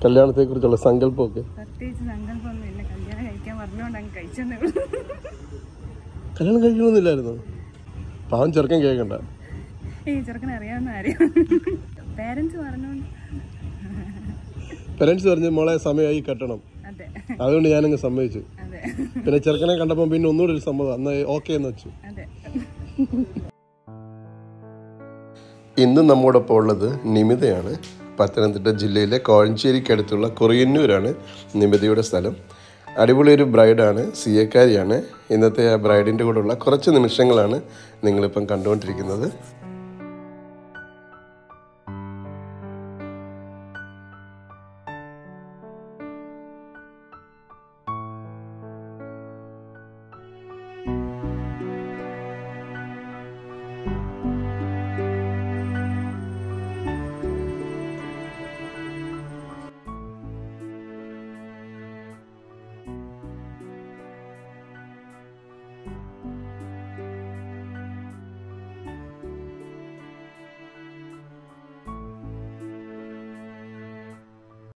കല്യാണത്തെക്കുറിച്ചുള്ള സങ്കല്പമൊക്കെ? പ്രത്യേകിച്ച് സങ്കല്പമൊന്നുമില്ല, കല്യാണം കഴിക്കാൻ പറഞ്ഞുകൊണ്ട് അങ്ങ് കഴിച്ചെന്നേ. കല്യാണം കഴിക്കണമെന്നില്ലായിരുന്നു? പാവം ചെറുക്കൻ കേൾക്കണ്ട. ചെറുക്കൻ അറിയാവുന്ന കാര്യം. പേരൻസ് പറഞ്ഞോണ്ട്. പേരൻസ് പറഞ്ഞു മോളെ സമയമായി കെട്ടണം, അതുകൊണ്ട് ഞാനങ്ങ് സമ്മതിച്ചു. പിന്നെ ചെറുക്കനെ കണ്ടപ്പോൾ പിന്നെ ഒന്നുകൂടി ഒരു സമ്മതം, അന്ന് ഓക്കെ എന്ന് വെച്ചു. ഇന്ന് നമ്മോടൊപ്പം ഉള്ളത് നിമിതയാണ്. പത്തനംതിട്ട ജില്ലയിലെ കോഴഞ്ചേരിക്കടുത്തുള്ള കൊറിയന്നൂരാണ് നിമിതയുടെ സ്ഥലം. അടിപൊളി ഒരു ബ്രൈഡാണ്, CA കാരിയാണ്. ഇന്നത്തെ ആ ബ്രൈഡിൻ്റെ കൂടെയുള്ള കുറച്ച് നിമിഷങ്ങളാണ് നിങ്ങളിപ്പം കണ്ടുകൊണ്ടിരിക്കുന്നത്.